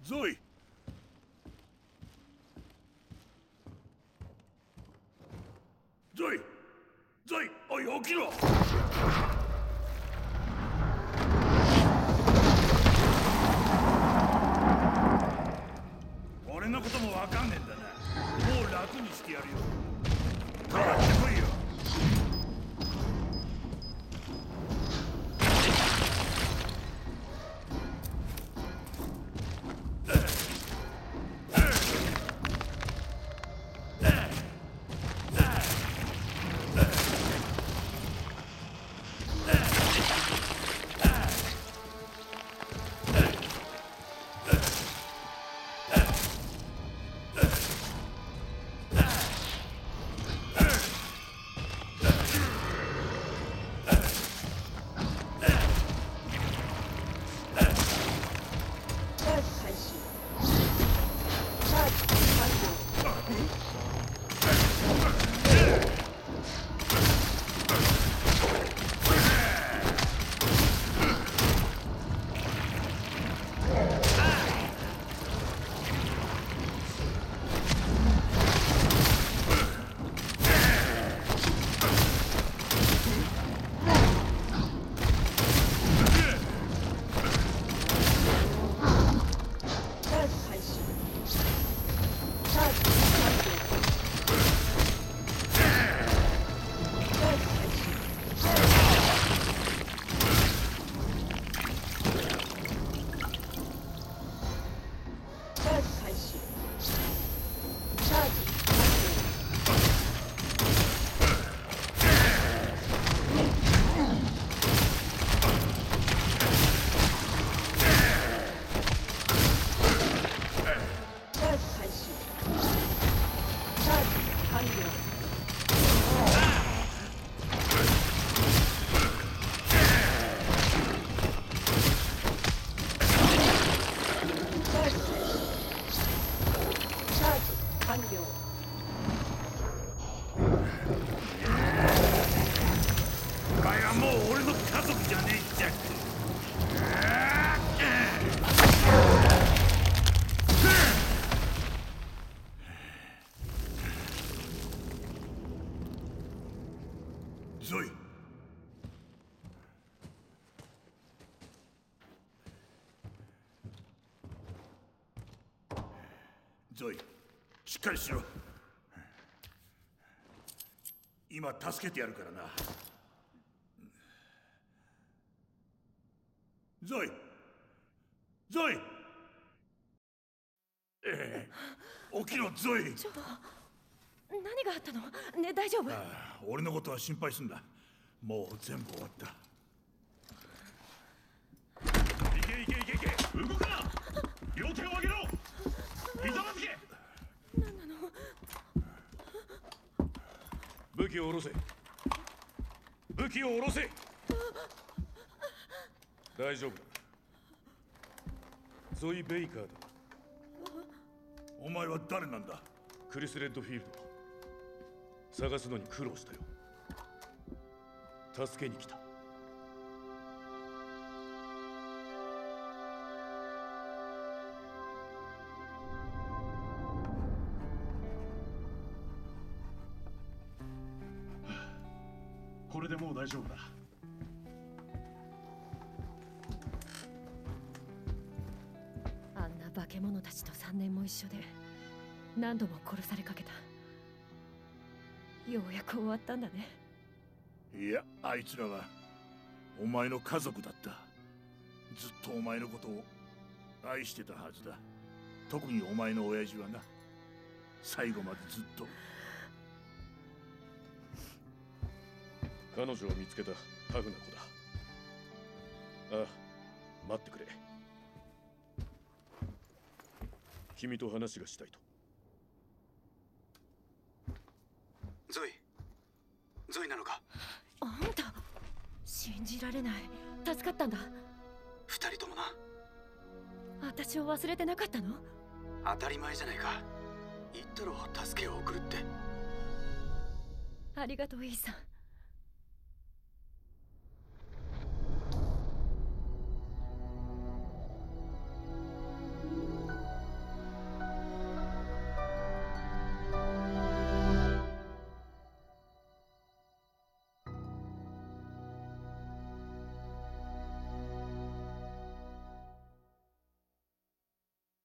ゾイ。ゾイ。ゾイ、おい、起きろ。俺のこともわかんねえんだな。もう楽にしてやるよ。かかってこいよ。ゾイ。ゾイ、しっかりしろ。今助けてやるからな。ゾイ、ゾイ。起きろ、ゾイ。 何があったの？ね、大丈夫？ 俺のことは心配すんな。もう全部終わった。行け行け行け行け。動くな。両手を上げろ。ひざまずけ。 何なの？ 武器を下ろせ。武器を下ろせ。大丈夫だ。ゾイ・ベイカーだ。お前は誰なんだ？クリス・レッドフィールド。探すのに苦労したよ。助けに来た。 これでもう大丈夫だ。 あんな化け物たちと3年も一緒で何度も殺されかけた。ようやく終わったんだね。 いや、あいつらはお前の家族だった。ずっとお前のことを愛してたはずだ。特にお前の親父はな。最後までずっと。 彼女を見つけたタフな子だ。ああ、待ってくれ。君と話がしたいと。 ゾイなのか？ あんた、信じられない。助かったんだ。 二人ともな。 私を忘れてなかったの？ 当たり前じゃないか。言ったろ、助けを送るって。 ありがとう、イーさん。